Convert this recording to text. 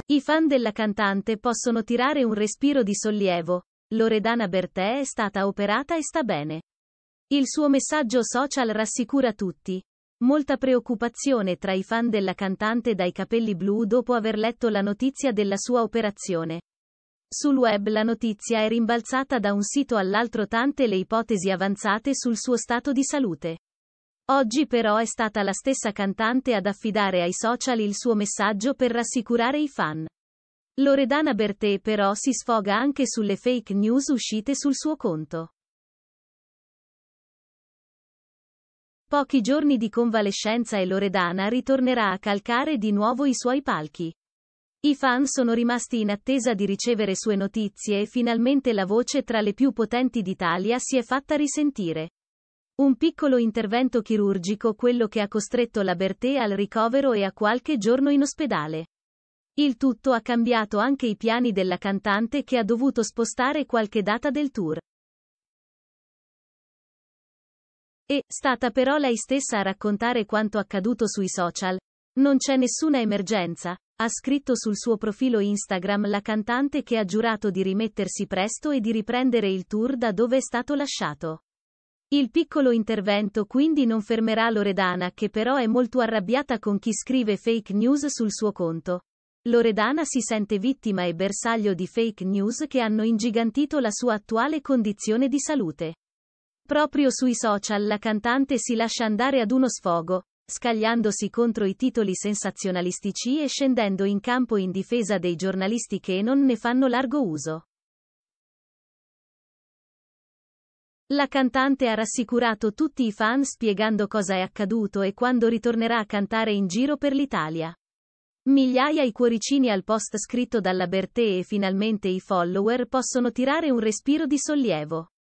I fan della cantante possono tirare un respiro di sollievo. Loredana Bertè è stata operata e sta bene. Il suo messaggio social rassicura tutti. Molta preoccupazione tra i fan della cantante dai capelli blu dopo aver letto la notizia della sua operazione. Sul web la notizia è rimbalzata da un sito all'altro, tante le ipotesi avanzate sul suo stato di salute. Oggi però è stata la stessa cantante ad affidare ai social il suo messaggio per rassicurare i fan. Loredana Bertè però si sfoga anche sulle fake news uscite sul suo conto. Pochi giorni di convalescenza e Loredana ritornerà a calcare di nuovo i suoi palchi. I fan sono rimasti in attesa di ricevere sue notizie e finalmente la voce tra le più potenti d'Italia si è fatta risentire. Un piccolo intervento chirurgico, quello che ha costretto la Bertè al ricovero e a qualche giorno in ospedale. Il tutto ha cambiato anche i piani della cantante, che ha dovuto spostare qualche data del tour. È stata però lei stessa a raccontare quanto accaduto sui social. Non c'è nessuna emergenza, ha scritto sul suo profilo Instagram la cantante, che ha giurato di rimettersi presto e di riprendere il tour da dove è stato lasciato. Il piccolo intervento quindi non fermerà Loredana, che però è molto arrabbiata con chi scrive fake news sul suo conto. Loredana si sente vittima e bersaglio di fake news che hanno ingigantito la sua attuale condizione di salute. Proprio sui social la cantante si lascia andare ad uno sfogo, scagliandosi contro i titoli sensazionalistici e scendendo in campo in difesa dei giornalisti che non ne fanno largo uso. La cantante ha rassicurato tutti i fan spiegando cosa è accaduto e quando ritornerà a cantare in giro per l'Italia. Migliaia i cuoricini al post scritto dalla Bertè e finalmente i follower possono tirare un respiro di sollievo.